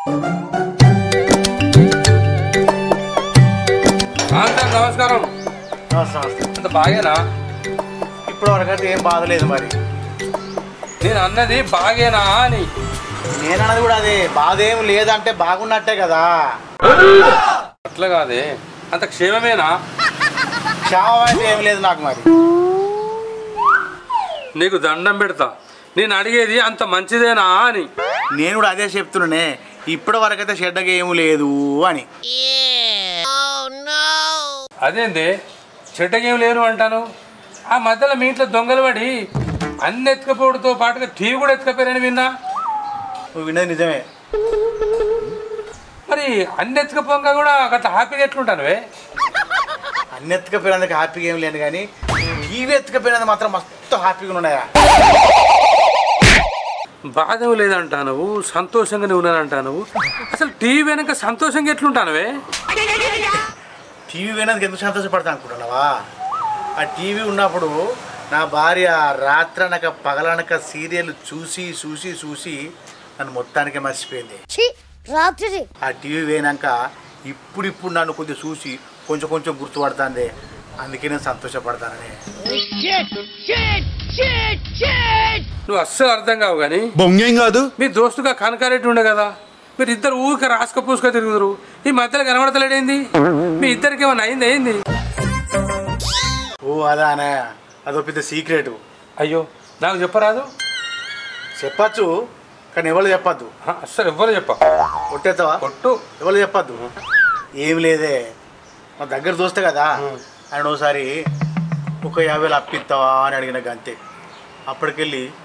నమస్కారం. అంత బాగేనా? ఇప్పుడు వరకైతే ఏం బాధలేదు. మరి నేను అన్నది బాగేనా అని. నేను అన్నది కూడా అదే, బాధ ఏం లేదంటే బాగున్నట్టే కదా. అట్లా కాదే, అంత క్షేమమేనా? క్షేమం అయితే ఏం లేదు నాకు. మరి నీకు దండం పెడతా, నేను అడిగేది అంత మంచిదేనా అని. నేను కూడా అదే చెప్తున్నానే, ఇప్పటి వరకైతే చెడ్డగా ఏమీ లేదు అని. అదేంది చెడ్డగేం లేను అంటాను? ఆ మధ్యలో మీ ఇంట్లో దొంగలు పడి అన్ని ఎత్తుకపోవడంతో పాటుగా టీవీ కూడా ఎత్తుకపోయారని విన్నా. నువ్వు విన్నది నిజమే. మరి అన్ని ఎత్తుకపోగా కూడా అట్లా హ్యాపీగా ఎట్లుంటానువే? అన్ని ఎత్తుకపోయినందుకు హ్యాపీగా ఏం లేను, కానీ టీవీ ఎత్తుకపోయినందుకు మాత్రం మస్తు హ్యాపీగా ఉన్నాయా. బాధ లేదంటాను, సంతోషంగానే ఉన్నానంటాను. అసలు టీవీ వెనక సంతోషంగా ఎట్లుంటానువే? టీవీ వినందుకు ఎందుకు సంతోషపడతాను అనుకుంటున్నావా? ఆ టీవీ ఉన్నప్పుడు నా భార్య రాత్రనక పగలనక సీరియల్ చూసి చూసి చూసి నన్ను మొత్తానికి మర్చిపోయింది. ఆ టీవీ పోయినాక ఇప్పుడు నన్ను కొంచెం చూసి కొంచెం కొంచెం గుర్తుపడుతుంది. అందుకే నేను సంతోషపడతానని. నువ్వు అస్సలు అర్థం కావు కానీ బొంగేం కాదు. మీ దోస్తుగా కనకారెడ్డి ఉండే కదా, మీరు ఇద్దరు ఊరికే రాసుక పూసుక తిరుగుదురు. ఈ మధ్యలో కనబడతలేడేంది? మీ ఇద్దరికి ఏమన్నా అయింది? అయింది? ఓ అదానే, అదో పెద్ద సీక్రెట్. అయ్యో, నాకు చెప్పరాదు? చెప్పచ్చు, కానీ ఎవరు చెప్పద్దు. అస్సలు ఎవ్వరు చెప్ప. కొట్టేస్తావా? కొట్టు. ఎవరు చెప్పద్దు. ఏం లేదే, మా దగ్గర దోస్తే కదా, ఆయన ఒకసారి ఒక 50,000 అప్పిస్తావా అని అడిగిన గంతే. అప్పటికెళ్ళి